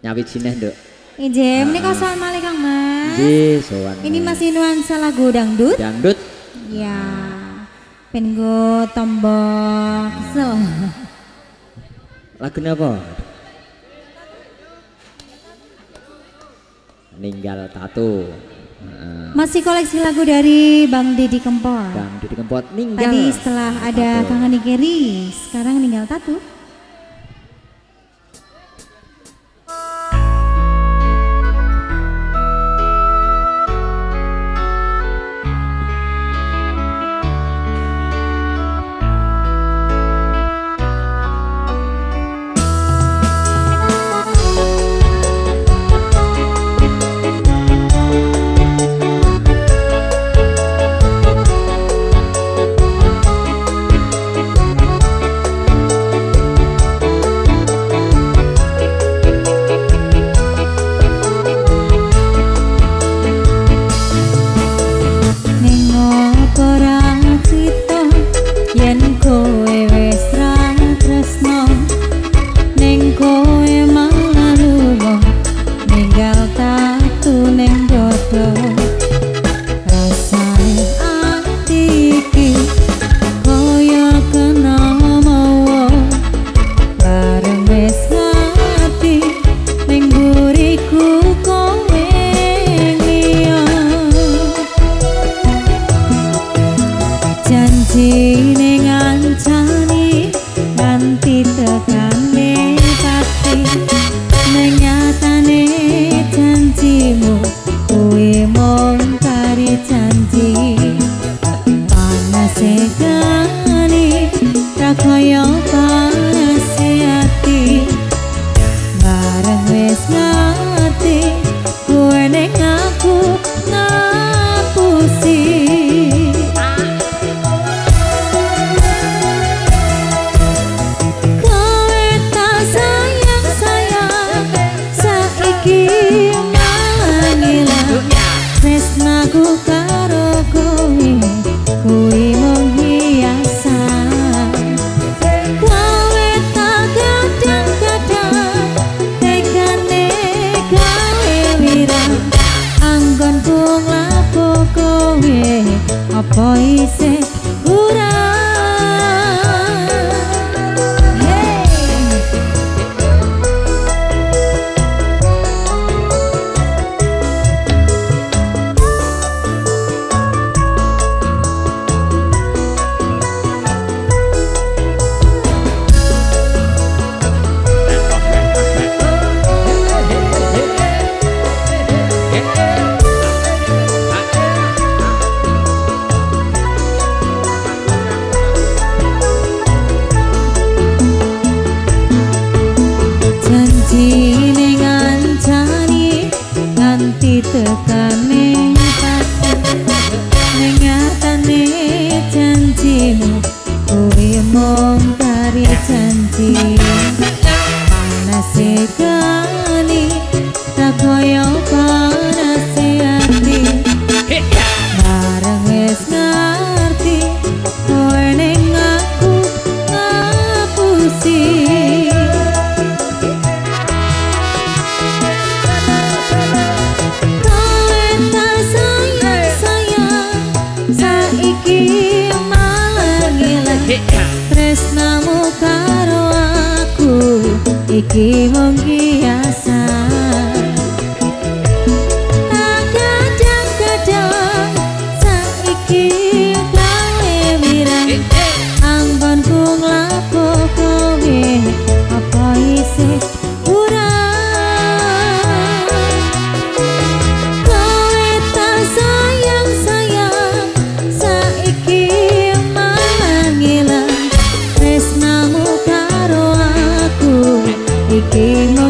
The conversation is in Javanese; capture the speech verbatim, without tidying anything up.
nyawit sineh nduk. Nggih, menika sowan malih Kang Mas. Nggih, sowan. Ini masih nuansa lagu dangdut. Dangdut. Ya. Ben nggo tombok sel. Lagune apa? Ninggal Tato. Masih koleksi lagu dari Bang Didi Kempot. Bang Didi Kempot ninggal. Tadi setelah ada Kang Ani Keri, sekarang ninggal Tato. Iki mung biasa. Tak kadang-kadang saiki gawe wirang anggonku nglapo kowe apa isih kurang. Kowe tak sayang-sayang saiki malah ngilang tresnamu karo aku. Iki